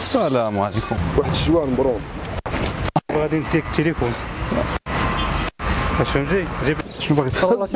السلام عليكم. واحد الجوار مبروم. غادي نديك التليفون. اش فهمتي؟ جيب شنو باغي تقول؟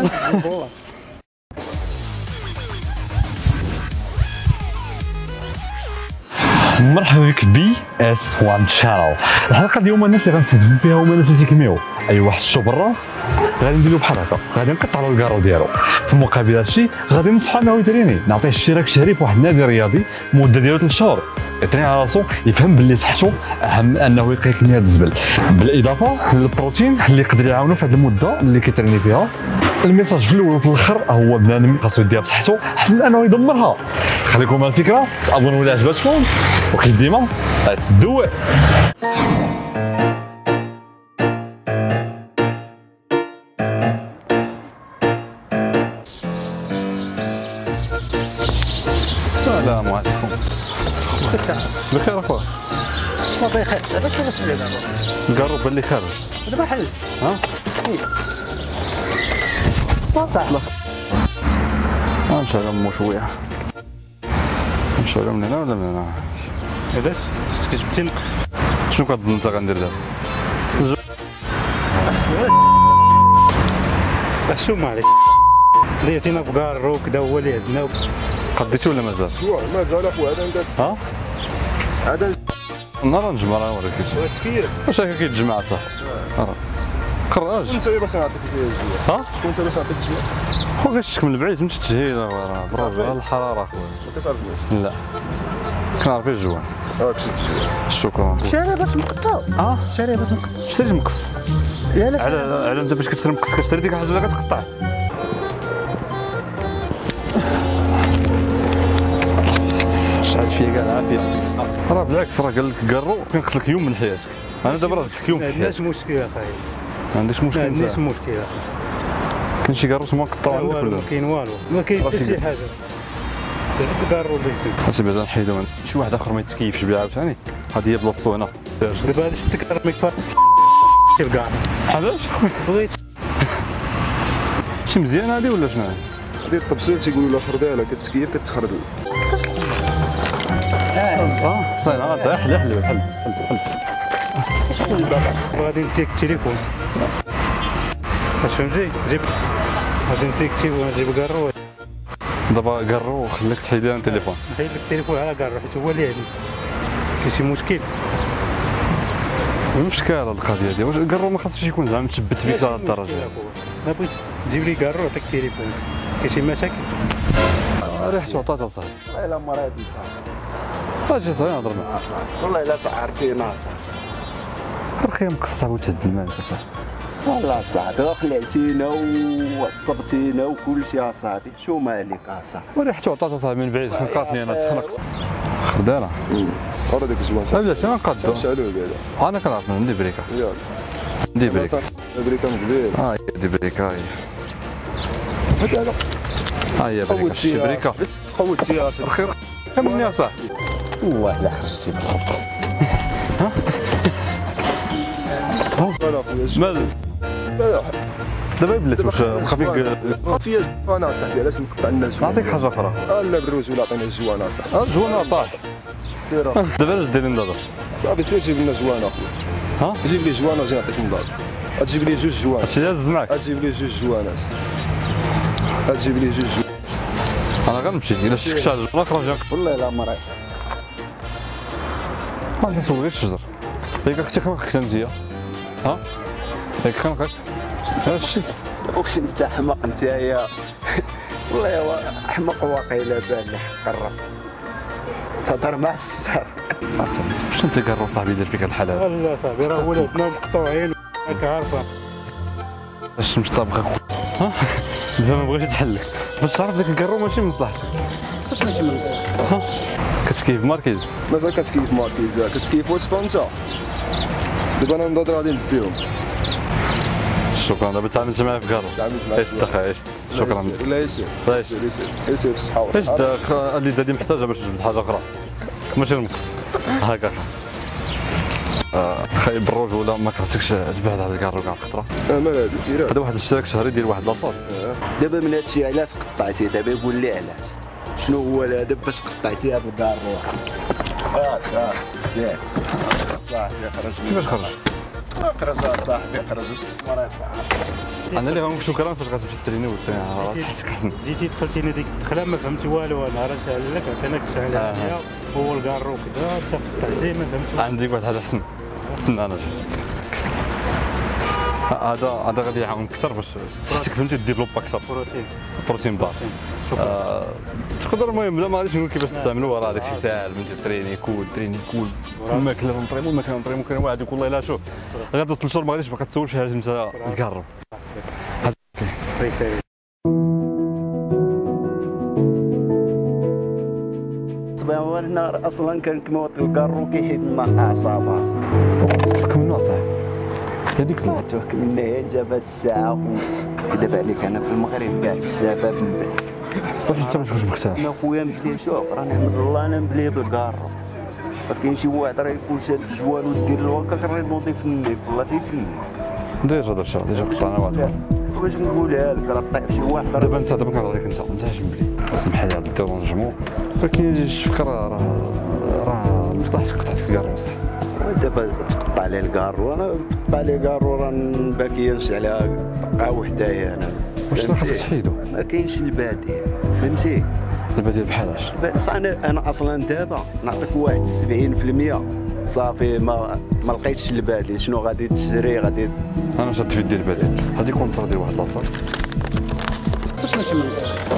مرحبا بك بي اس 1 شانل. الحلقه اليوم الناس اللي غنستهدفوا فيها هما الناس اللي تيكميو اي واحد شو برا، غادي نديرو بحال هكا، غادي نقطعوا له الكارو ديالو. في المقابل هادشي غادي ننصحو انه يتريني، نعطيه اشتراك شهري في واحد النادي رياضي المده ديالو 3 شهور، يتريني على راسو، يفهم باللي صحته اهم من انه يلقى كميه الزبل، بالاضافه للبروتين اللي يقدر يعاونو في هذه المده اللي كيتريني فيها. الميساج في الاول وفي الاخر هو بنادم خاصو يديها بصحته احسن من انه يدمرها. خليكم على الفكره، تابونوا الا عجبتكم، وكيف ديما تسدوا. السلام عليكم. بخير اخويا؟ ما بخيرش، علاش غنسولي دابا؟ نقرب باللي خارج. دابا حل. ها؟ صح. غنشعلو شويه. نشعلو من هنا ولا من هنا؟ علاش؟ كتبتي نقص. شنو كتظن انت غندير دابا؟ شو ما عليك؟ ليتينا بكارو كدا هو اللي عندنا. قديتي ولا مازال؟ جوار مازال اخويا. هذا ندير ها؟ هذا نهار نجمع راه نوريك. التكييف. واش هكا كيتجمع صاحبي؟ خرج. انت باش نعطيك الجوار. ها؟ شكون انت باش نعطيك الجوار؟ خويا كتشك من البعيد فهمتي التجهيز راه برافو الحراره خويا. ما كتعرفنيش. لا كنعرف غير الجوان. هاك شي الجوار. شكرا. شاري باش نقطعو. شاري باش نقطعو. شريت مقص. يالا على انت باش كتشري مقص كتشري ديك الحاجه اللي كتقطع. شحال فيا كاع العافيه. راه بالعكس راه قال لك قرو كنقتلك يوم من حياتك. انا دابا راه قتلك يوم ما في عندناش حياتك. مشكل اخاي. ما عندكش مشكل. ما عندناش انت مشكل. كاين شي كاروس ما قطعوا عندك والو ولا؟ ما كاين والو، ما كاين حتى شي حاجه. الكارو اللي يتم. خاصني بعدا نحيدو شي واحد اخر ما يتكيفش بها عاوتاني. هذه هي بلاصتو هنا. دابا هذا شتك راه ما يكفاش الكاع. علاش؟ بغيت شي مزيانه هذه ولا شنو؟ هذه الطبسيل تيقولوا الاخر ديالها كتكيف كتخردل. صاير غاتحل حل حل حل. غادي نديك التليفون. اش فهمتي؟ جيب غادي نديك التليفون نجيب كارو. دابا قرو خليك تحيد لي التليفون. نحيد لك التليفون على كارو حيت هو اللي عندي. كاين شي مشكل؟ مشكل هاد القضيه ديال واش قرو ما خاصش يكون زعما متشبت بك لهاد الدرجه. انا بغيت تجيب لي كارو عطيك التليفون. كاين شي مشاكل؟ ريحته عطاتها صاحبي. والله الا مريض. اجي صاحبي نهضر معاك. والله الا سعرتينا. رخي مقصه وتهد المال صاحبي. والله صاحبي خلعتينا ووصبتينا وكل شيء اصاحبي، شو مالك اصاحبي؟ وريحته عطاتها صاحبي من بعيد خنقاتني انا تخنقت. خردانه. ورا ديك الجوان. لا شنو نقادو؟ شعلوه بعدا. انا كنعرف ندي بريكا. يلا. ندي بريكا. بريكا من قبيل. هي دي بريكا هي. هذا هي بريكا. شي بريكا. قوتي يا اصاحبي. خير كملني يا صاحبي. والله الا خرجتي بالخط. لا خويا مال دابا بلات واش خفيك فيا انا صاحبي علاش نقطع الناس. نعطيك حاجه اخرى. لا بالروز ولا عطينا الجوان اصاحبي. الجوانا طاح. سير دابا اش دايرين دابا؟ صافي سير جيب لنا جوان اخويا. ها؟ جيب لي جوان واجي نعطيك نضاد. غتجيب لي جوج جوان. هادشي اللي هز معاك. غتجيب لي جوج جوانات. غتجيب لي جوج جوان. انا غنمشي الا شفتك على الجوانا اخرى نجي. والله الا مريض. ما انت سول غير الشجر. ياك اختي خنقك انت. ها؟ ياك خنقك. هادشي. واش انت حمق انت يا والله هو حمق واقيلا بان حق الرب تهضر مع الشر. صافي باش انت كارو صاحبي دير فيك الحلال. لا صاحبي راه ولادنا مقطوعين راك عارفه. باش مش طابخ ها؟ دابا ما بغيتش تحلك باش تعرف داك الكارو ماشي من مصلحتك. فاش ماشي من ها؟ كتكيف ماركيز. مازال كتكيف ماركيزا كتكيف وسط انت. دابا انا نضرب غادي نديهم. شكرا دابا تعاملت معايا في كارو. تعاملت معاك. عشت اخي عشت. شكرا. لا يسير. عشت. يسير بالصحة ايش داك اللي دادي محتاجه باش تجبد حاجه اخرى ماشي المقص هكا. خايب الرجوله ما كرهتكش تبعد على الكارو كاع الخطره. مال هادي هذا واحد الاشتراك شهري ديال واحد لاصال. دابا من هادشي علاش قطعتي؟ دابا قول لي علاش. شنو هو الهدف باش قطعتيها بالكارو؟ زين صاحبي خرج كيفاش خرج؟ خرج صاحبي خرج مرات انا اللي غنقول شكرا فاش غتمشي تريني والدنيا حسك حسن. جيتي دخلتيني ديك الدخله ما فهمت والو، انا راه شعل لك عطيناك الشعل عليا هو الكارو كذا تقطع جاي ما فهمتش. عندي واحد الحاجه حسن استنى انا هذا غادي يعاونك اكثر باش خاصك فهمتي ديفلوب اكثر بروتين بار. تقدر المهم بلا ما غاديش نقول كيفاش تستعملوا راه داك الشيء ساهل فهمتي تريني كول الماكله نطريمو كاين واحد يقول والله لا شوف غادي توصل لشهور ما غاديش باقي تصور شي حاجه انت تقرب. هو هنا اصلا كان كموت الكارو كيحيد لنا الاعصاب تفك منه اصاحبي هذيك تفك منه هي جابت الساعه كذب عليك انا في المغرب كاع الشباب نبه واش انت ما تكونش مختار. انا خويا مبلي شوف راه نحمد الله انا مبلي بالكارو. كاين شي واحد راه يكون شاد الجوال ودير الوكا راه ينوض يفنيك والله تيفنيك ديجا قطعنا واحد باش نقولها لك راه طيح شي واحد دابا انت دابا كنهضر لك انت اش مبلي اسمح لي هذا الديرونجمون ولكن يجي الفكره راه مصلحتك قطعتك الكارو صح. دابا تقطع لي الكارو انا تقطع لي الكارو راه باكينش على دقه وحدايا انا واش خاصك تحيدو ما كاينش البديل فهمتي. البديل بحالاش بس انا اصلا دابا نعطيك واحد 70% صافي ما لقيتش البديل شنو غادي تجري غادي انا شاد في ديال البديل هذه كونترا ديال واحد لاصال واش ماشي من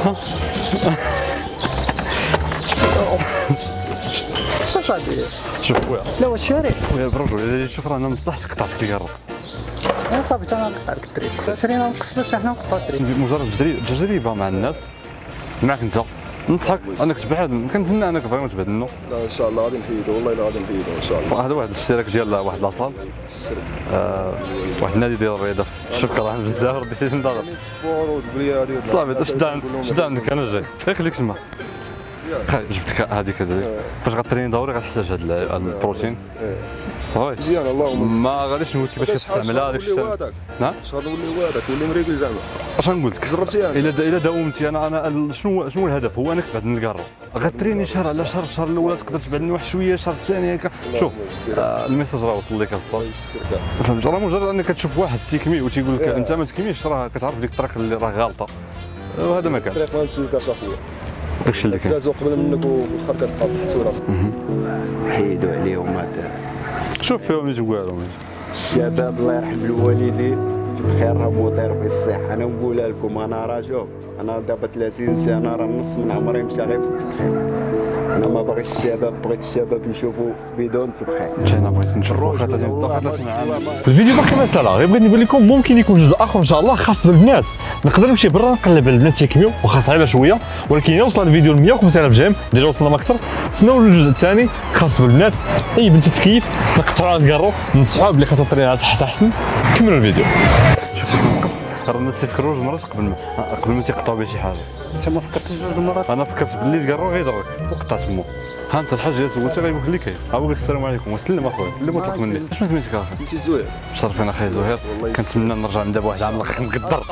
واش غادي شوف خويا لا واش شاري خويا برجل شوف راه انا مصلحتك قطعت لي الكارو صافي تا نقطع لك الطريق سيرينا نقص باش حنا نقطعوا الطريق مجرد تجربه مع الناس معك انت ننصحك انك تبعد كنتمنى انك فريمون تبعد منه. لا ان شاء الله غادي نحيدو والله الا غادي نحيدو ان شاء الله. هذا واحد الاشتراك ديال واحد لاصال واحد النادي ديال الرياضه شكرا بزاف رديتي شي نضرب سبور وتقول لي هذه صافي شد عندك انا جاي غير خليك تما جبت لك هذيك فاش غتريني دوري غتحتاج هذا البروتين صافي مزيان اللهم ما غاديش نقول كيفاش كتستعملها هذاك الشيء. نعم شحال نولي وادك ولي مريقل زعما اش غنقول لك جربتيها الا داومتي انا شنو الهدف هو انك تبعد من الكارو غتريني شهر على شهر الشهر الاول تقدر تبعد منه واحد شويه الشهر الثاني هكا شوف الميساج راه وصل لك الصاد فهمت راه مجرد انك تشوف واحد تيكمي وتيقول لك انت ما تكميش راه كتعرف ديك الطريق اللي راه غالطه وهذا ما كان الطريق ما نسلكاش اخويا داكشي اللي كاين لازم قبل منك وخر كتبقى تحسو راسك حيدوا عليهم هذا شوف فيهم اللي تقول لهم الشباب الله يرحم الوالدين تبخير راه مدير بالصحه انا نقولها لكم انا راه شوف انا دابا 30 سنه راه نص من عمري مشى غير في التدخين انا ما باغيش الشباب بغيت الشباب نشوفوا بدون تدخين انا بغيت نشوف واحد 30 عام في الفيديو باقي ما سالا غير بغيت نقول لكم ممكن يكون جزء اخر ان شاء الله خاص بالبنات نقدر نمشي برا نقلب على البنات تيكميو واخا صعيبه شويه ولكن الا وصل الفيديو ل 150,000 جيم ديجا وصلنا ما اكثر تسناو الجزء الثاني خاص بالبنات اي بنت تكيف نقطعوا الكارو ننصحوها بلي خاصها طريقها حتى احسن كملوا الفيديو راه الناس تيفكروا جوج مرات قبل ما تيقطعوا بها شي حاجه انت ما فكرتيش جوج مرات انا فكرت باللي الكارو غيضرك وقطع تمو ها انت الحاج اللي سولتي غيقول لك كاين ها قلت السلام عليكم وسلم اخويا سلم وطلق مني شنو سميتك اخي انت زوين شرفين اخي زهير كنتمنى نرجع من دابا واحد العام الاخر مقدر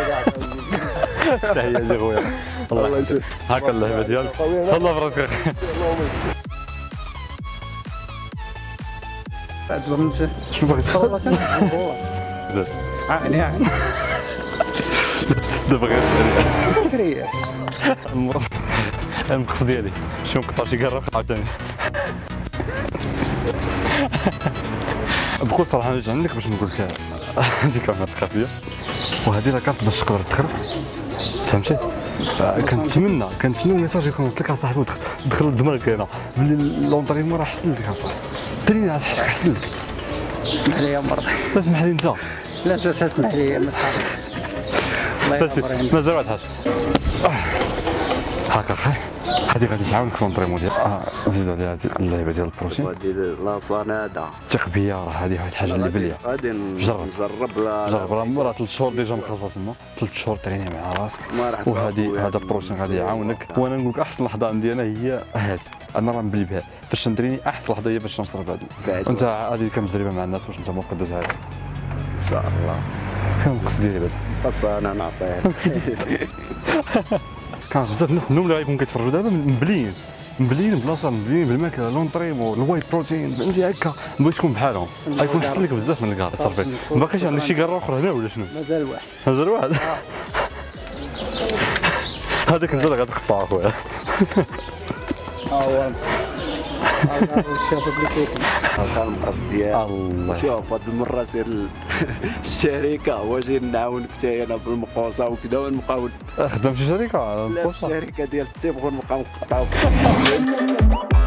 تحيه لي خويا الله يسلمك هاكا اللعبه ديالك تهلا براسك اخي بعد ما نمشي شنو باغي تخلص عاني دابا غير سريع المقصد ديالي شنو نقطع شي كره عاوتاني بكل صراحه نجي عندك باش نقول لك هذه كاميرا خفيه وهذه لا كارت باش تقدر تدخل فهمتي كنتمنى الميساج يكون وصلك اصاحبي ودخل لدماغك هنا بلي لونطريمون راه حسن لك اصاحبي تريني على صحتك احسن لك اسمح لي يا مرض لا اسمح لي انت لا تسمح لي ما تخافش الله يعمرك مازال واحد حاجه هاكا اخي هذه غادي تعاونك في لونطريمون ديال نزيدو عليها هذه اللعيبه ديال البروتين غادي لا صناده ثق بيا راه هذه واحد الحاجه اللي بليا غادي جرب جرب راه 3 شهور ديجا مخلصه تما 3 شهور تريني مع راسك ما راح وهذه هذا البروتين غادي يعاونك وانا نقول لك احسن لحظه عندي انا هي هذه انا راه نبلي بها فاش ندريني احسن لحظه هي باش نشرب هذه وانت هذه كمجربه مع الناس واش انت موقع دوز هذه ان شاء الله فين القصد ديالي بعدا خاصها انا نعطيه كان بزاف الناس منهم اللي غيكون كيتفرجوا دابا مبليين مبلين بلاصه، مبلين بالماكله، لونطريمو، الوايت بروتين، فهمتي هكا بغيت تكون بحالهم. غيكون احسن لك بزاف من الكار صافي. ما باقيش عندك شي كار اخر هنا ولا شنو؟ مازال واحد. مازال واحد. هذاك انت اللي غتقطع اخويا. هو الشباب اللي كيكون هذا المقص ديالي. شوف هاد المره سير الشركه هو جاي نعاونك حتى انا بالمقوصه وكذا ونبقاو خدام في شركه لا في الشركه ديال التيب ونبقاو نقطعو.